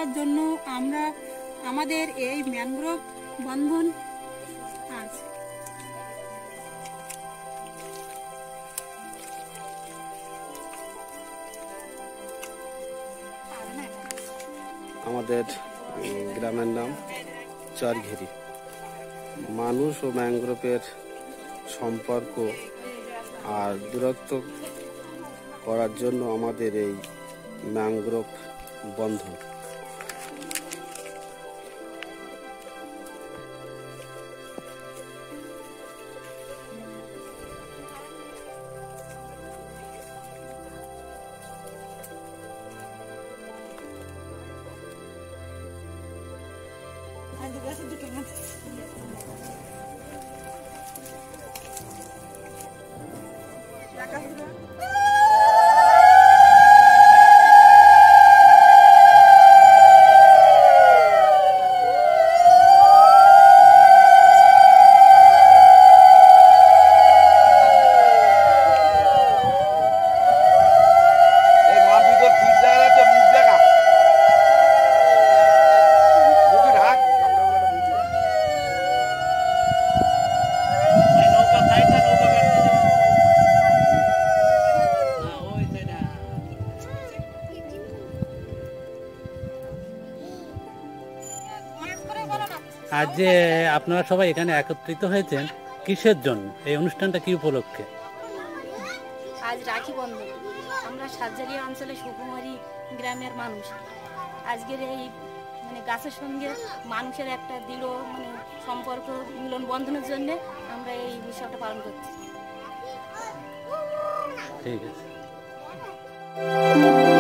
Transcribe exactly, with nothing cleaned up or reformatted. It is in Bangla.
করার জন্য আমরা আমাদের এই ম্যানগ্রোভ বন্ধন আছে। আমাদের গ্রামের নাম চরঘেরি। মানুষ ও ম্যানগ্রোভের সম্পর্ক আর দূরত্ব করার জন্য আমাদের এই ম্যানগ্রোভ বন্ধন। আজ যে আপনারা সবাই এখানে একত্রিত হয়েছেন কিসের জন্য, এই অনুষ্ঠানটা কি উপলক্ষে? আজ রাখি বন্ধন। আমরা সাতজারিয়া অঞ্চলে সুকুমারী গ্রামের মানুষ। আজকের এই মানে গাছের সঙ্গে মানুষের একটা দৃঢ় মানে সম্পর্ক মিলন বন্ধনের জন্য আমরা এই উৎসবটা পালন করছি। ঠিক আছে।